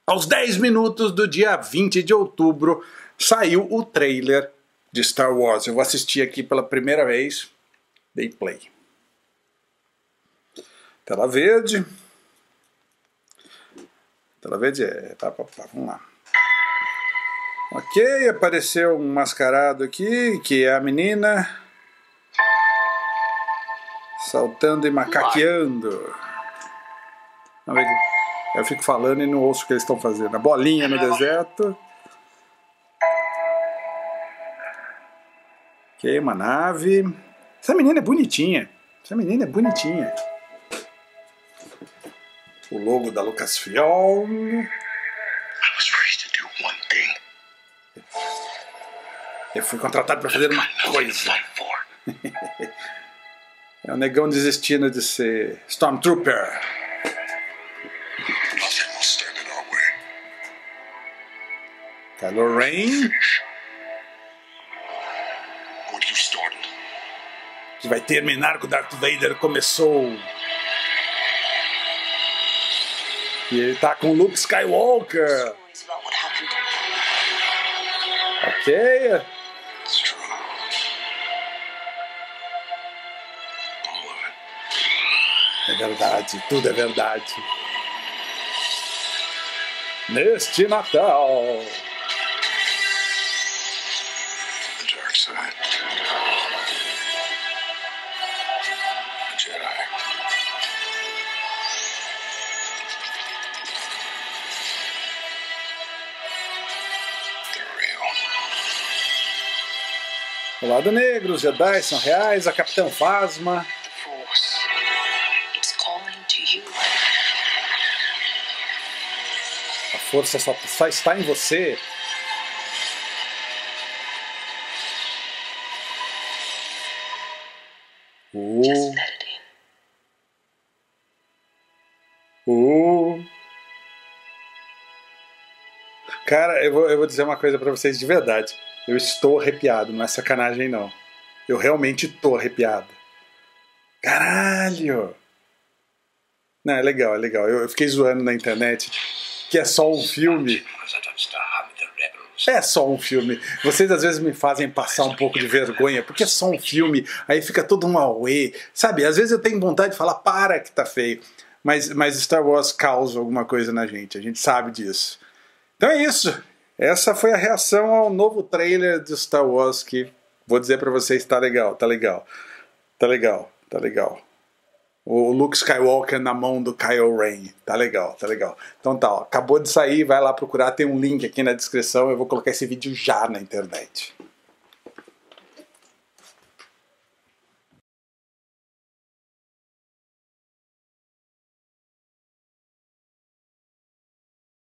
Aos 10 minutos do dia 20 de outubro, saiu o trailer de Star Wars. Eu vou assistir aqui pela primeira vez. Dei play. Tela verde. Tela verde é... vamos lá. Ok, apareceu um mascarado aqui, que é a menina saltando e macaqueando. Vamos ver aqui. Eu fico falando e não ouço o que eles estão fazendo. A bolinha no deserto. Ok, uma nave. Essa menina é bonitinha. Essa menina é bonitinha. O logo da Lucasfilm. Eu fui contratado para fazer uma coisa. É o negão desistindo de ser Stormtrooper. Kylo Ren. Que vai terminar com o Darth Vader começou. E ele tá com o Luke Skywalker. Ok. É verdade, tudo é verdade. Neste Natal. O lado negro, os Jedi são reais, a Capitã Phasma. A força só está em você. Cara, eu vou dizer uma coisa pra vocês de verdade. Eu estou arrepiado, não é sacanagem não. Eu realmente estou arrepiado. Caralho! Não, é legal, é legal. Eu fiquei zoando na internet que é só um filme. É só um filme. Vocês às vezes me fazem passar um pouco de vergonha, porque é só um filme, aí fica todo um auê. Sabe, às vezes eu tenho vontade de falar, para que tá feio. Mas Star Wars causa alguma coisa na gente, a gente sabe disso. Então é isso. Essa foi a reação ao novo trailer de Star Wars que, vou dizer pra vocês, tá legal, tá legal. Tá legal, tá legal. O Luke Skywalker na mão do Kylo Ren. Tá legal, tá legal. Então tá, ó, acabou de sair, vai lá procurar, tem um link aqui na descrição, eu vou colocar esse vídeo já na internet.